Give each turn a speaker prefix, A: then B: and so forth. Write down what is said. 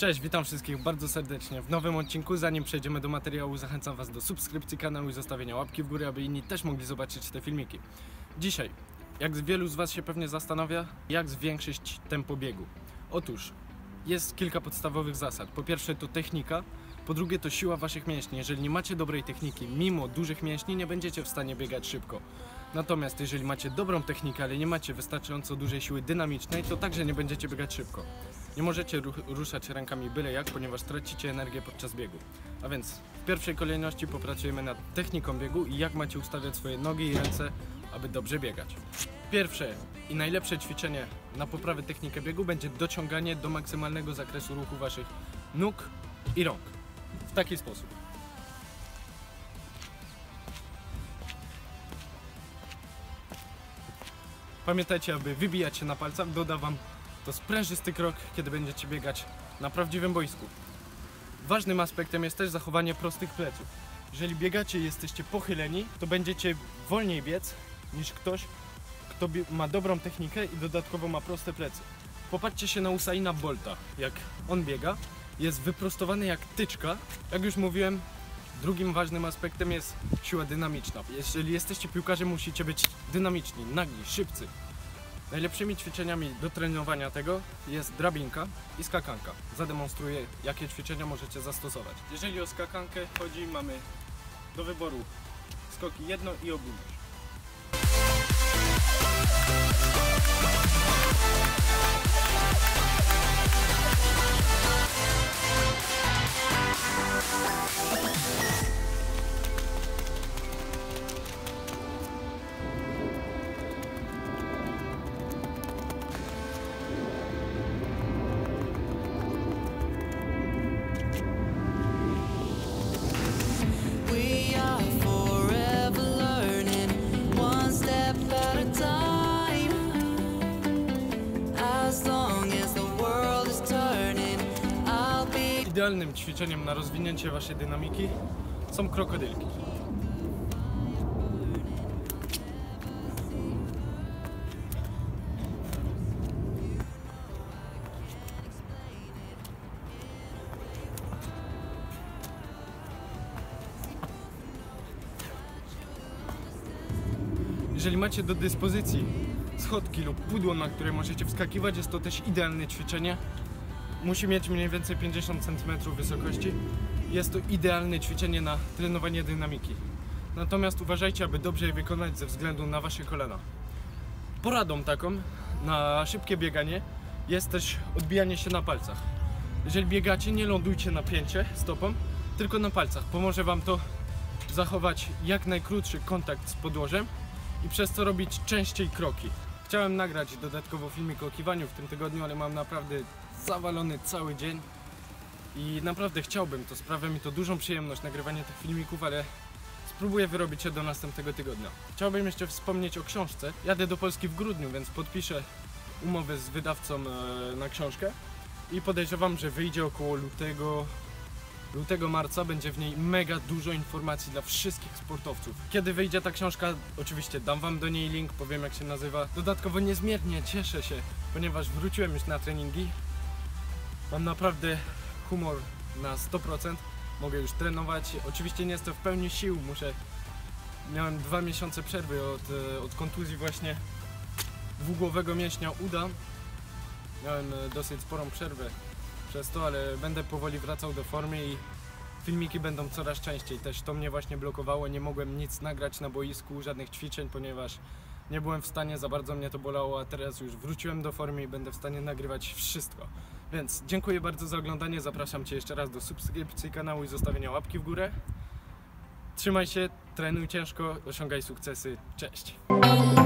A: Cześć, witam wszystkich bardzo serdecznie w nowym odcinku. Zanim przejdziemy do materiału, zachęcam Was do subskrypcji kanału i zostawienia łapki w górę, aby inni też mogli zobaczyć te filmiki. Dzisiaj, jak wielu z Was się pewnie zastanawia, jak zwiększyć tempo biegu. Otóż, jest kilka podstawowych zasad. Po pierwsze to technika, po drugie to siła Waszych mięśni. Jeżeli nie macie dobrej techniki, mimo dużych mięśni, nie będziecie w stanie biegać szybko. Natomiast jeżeli macie dobrą technikę, ale nie macie wystarczająco dużej siły dynamicznej, to także nie będziecie biegać szybko. Nie możecie ruszać rękami byle jak, ponieważ tracicie energię podczas biegu. A więc w pierwszej kolejności popracujemy nad techniką biegu i jak macie ustawiać swoje nogi i ręce, aby dobrze biegać. Pierwsze i najlepsze ćwiczenie na poprawę techniki biegu będzie dociąganie do maksymalnego zakresu ruchu Waszych nóg i rąk. W taki sposób. Pamiętajcie, aby wybijać się na palcach. Doda Wam to sprężysty krok, kiedy będziecie biegać na prawdziwym boisku. Ważnym aspektem jest też zachowanie prostych pleców. Jeżeli biegacie i jesteście pochyleni, to będziecie wolniej biec niż ktoś, kto ma dobrą technikę i dodatkowo ma proste plecy. Popatrzcie się na Usaina Bolta, jak on biega. Jest wyprostowany jak tyczka. Jak już mówiłem, drugim ważnym aspektem jest siła dynamiczna. Jeżeli jesteście piłkarzem, musicie być dynamiczni, nagli, szybcy. Najlepszymi ćwiczeniami do trenowania tego jest drabinka i skakanka. Zademonstruję, jakie ćwiczenia możecie zastosować. Jeżeli o skakankę chodzi, mamy do wyboru skoki jedno i ogólność. Idealnym ćwiczeniem na rozwinięcie Waszej dynamiki są krokodylki. Jeżeli macie do dyspozycji schodki lub pudło, na które możecie wskakiwać, jest to też idealne ćwiczenie. Musi mieć mniej więcej 50 cm wysokości. Jest to idealne ćwiczenie na trenowanie dynamiki. Natomiast uważajcie, aby dobrze je wykonać ze względu na Wasze kolana. Poradą taką na szybkie bieganie jest też odbijanie się na palcach. Jeżeli biegacie, nie lądujcie na pięcie stopą, tylko na palcach. Pomoże Wam to zachować jak najkrótszy kontakt z podłożem i przez to robić częściej kroki. Chciałem nagrać dodatkowo filmik o kiwaniu w tym tygodniu, ale mam naprawdę zawalony cały dzień i naprawdę chciałbym, to sprawia mi to dużą przyjemność nagrywanie tych filmików, ale spróbuję wyrobić się do następnego tygodnia. Chciałbym jeszcze wspomnieć o książce. Jadę do Polski w grudniu, więc podpiszę umowę z wydawcą na książkę i podejrzewam, że wyjdzie około lutego, marca. Będzie w niej mega dużo informacji dla wszystkich sportowców. Kiedy wyjdzie ta książka, oczywiście dam Wam do niej link, powiem jak się nazywa. Dodatkowo niezmiernie cieszę się, ponieważ wróciłem już na treningi. Mam naprawdę humor na 100%, mogę już trenować. Oczywiście nie jestem w pełni sił, miałem 2 miesiące przerwy od kontuzji właśnie dwugłowego mięśnia uda. Miałem dosyć sporą przerwę przez to, ale będę powoli wracał do formy i filmiki będą coraz częściej. Też to mnie właśnie blokowało, nie mogłem nic nagrać na boisku, żadnych ćwiczeń, ponieważ nie byłem w stanie, za bardzo mnie to bolało, a teraz już wróciłem do formy i będę w stanie nagrywać wszystko. Więc dziękuję bardzo za oglądanie, zapraszam Cię jeszcze raz do subskrypcji kanału i zostawienia łapki w górę. Trzymaj się, trenuj ciężko, osiągaj sukcesy, cześć!